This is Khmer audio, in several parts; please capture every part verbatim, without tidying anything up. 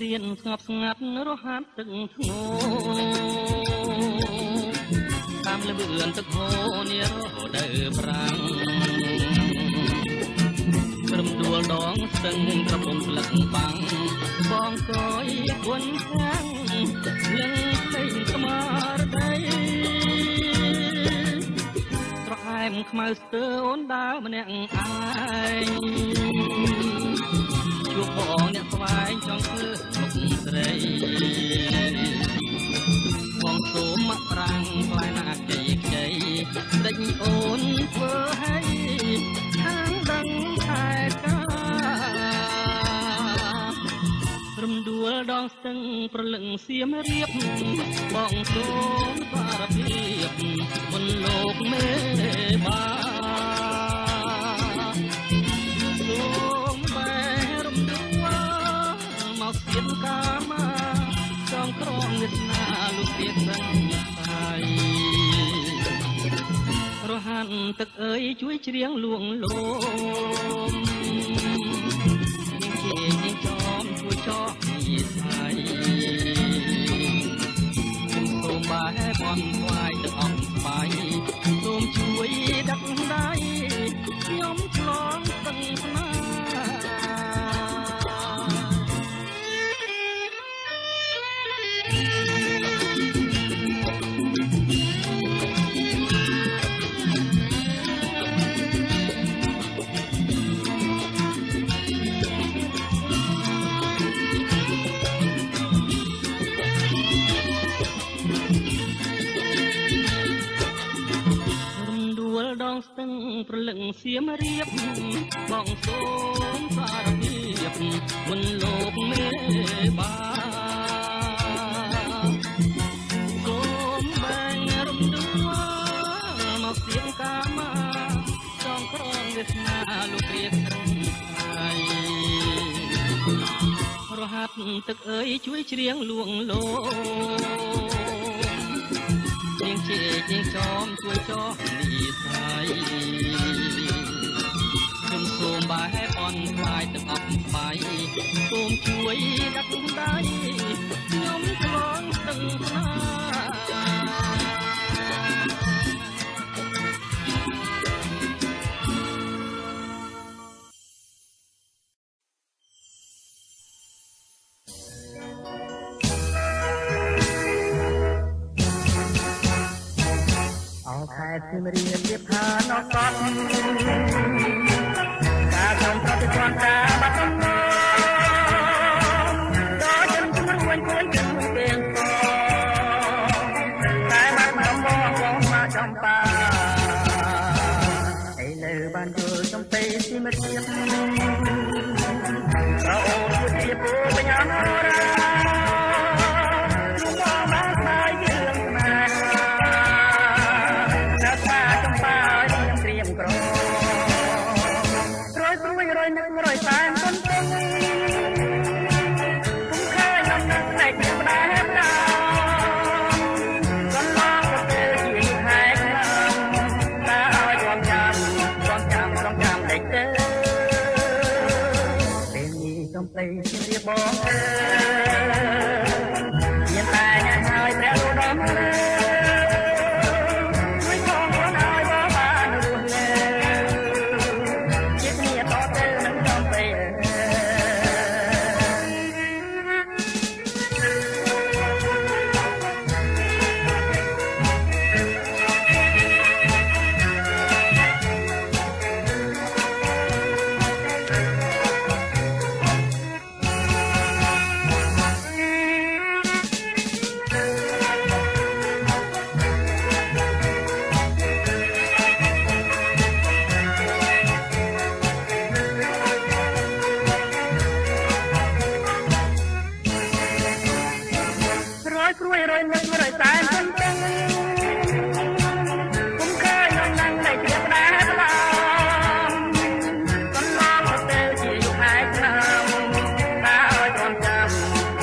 រៀនស្ងប់ស្ងាត់រហ័សទឹកធ្ងោតាមលបឿនទឹកហូរនារដូវប្រាំងព្រមដួលដងស្ទឹងក្រពុំស្លឹកបាំងបងកយគន់ខាងលឹងផ្លេងស្មារតីត្រអែមខ្មៅស្ទើអូនដើរម្នាក់ឯងជួបបងអ្នកស្វែងចង់ធ្វើមុខស្រីបងសូមមកប្រាំងផ្លែណាជ័យខ្ចីដេញអូនធ្វើឲ្យខាងដឹងខែការំដួលដងស្ទឹងប្រលឹងសៀមរៀបបងសូមសារភាពមុនលោកមេបាសូមបែរំដួលមកស្ទៀនកាមាចងក្រងវាសនាលោកព្រាបដឹងស្អីរហាន់ទឹកអើយជួយច្រៀងលួងលោមជាចំជួយចោពីស្អីសូមបែបនស្វាយទឹកអស់ស្បៃសូមជួយដាក់ដៃខ្ញុំឆ្លងស្ទឹងស្នាស្ទឹងប្រលឹងសៀមរៀបបងសូមសារភាពមុនលោកមេបាសូមបែងរំដួលមកស្ទៀនកាមាចងក្រងវាសនាលោកព្រាបដឹងស្អីរហាត់ទឹកអើយជួយច្រៀងលួងលោជាងជាជាងចំជួយចោះនីស្អីខ្ញុំសូមបែបអន់ខ្លាយទឹកអប់ស្បៃសូមជួយដាក់ដៃខ្ញុំឆ្លងស្ទឹងស្នាខែសៀមរាបរៀបថាណោះតតការសំប្រតិបត្តិការបាត់ដំណដល់ចិនជំនួយគួយជំនួយទាំងកតែបាត់ដំបងបងមកចំបាឥឡូវបានយល់ចំពេលសៀមរាបក៏អូនជាពូបញ្ញាណរាបងអើមានតែញ៉ាំហើយព្រះរូបដំរើជួយបងខ្លួនឲ្យបងបានរស់នៅជាគ្នាតទៅនឹងចំពេល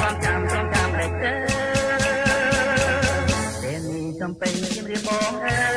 ចំពេលជំរាបបងអើ